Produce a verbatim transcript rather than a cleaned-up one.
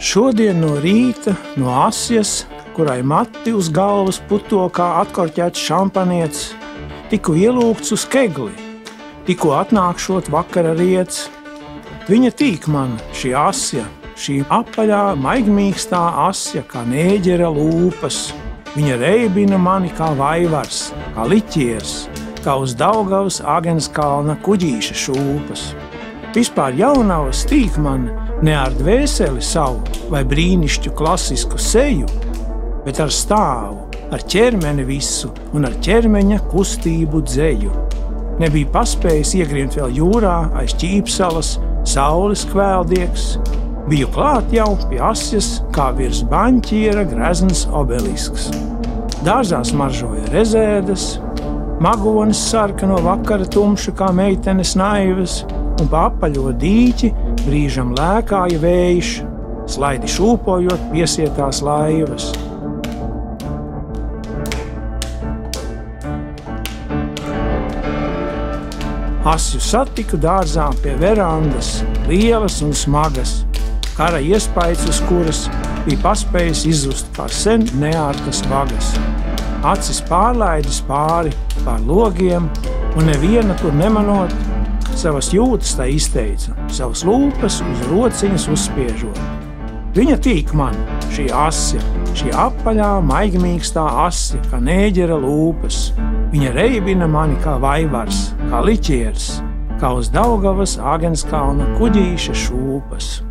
Šodien no rīta no asjas, kurai mati uz galvas puto kā atkorķēts šampanietis, tiku ielūgts uz kegli, tikko atnākšot vakara riets. Viņa tīk man, šī asja, šī apaļā, maigmīkstā asja, kā nēģera lūpas. Viņa reibina mani kā vaivars, kā liķiers, kā uz Daugavas Agenskalna kuģīša šūpas. Vispār jaunavas tīk man ne ar dvēseli savu vai brīnišķu klasisku seju, bet ar stāvu, ar ķermeni visu un ar ķermeņa kustību dzeju. Nebija paspējis iegrimt vēl jūrā aiz Ķīpsalas, saules kvēldiegs. Biju klāt jau pie asjas, kā virs baņķiera grezns obelisks. Dārzā smaržoja rezēdas, magonis sarka no vakara tumša kā meitenes naivas, un pa apaļo dīķi brīžam lēkāja vējš, slaidi šūpojot piesietās laivas. Asju satiku dārzā pie verandas, lielas un smagas, kara iespaids uz kuras bija paspējis izzust kā sen neārtas vagas. Acis pārlaidis pāri pār logiem, un neviena tur nemanot, savas jūtas tā izteica, savas lūpas uz rociņas uzspiežot. Viņa tīk man, šī asja, šī apaļā, maigmīkstā asja, kā nēģera lūpas. Viņa reibina mani kā vaivars, kā liķiers, kā uz Daugavas Agenskalna kuģīša šūpas.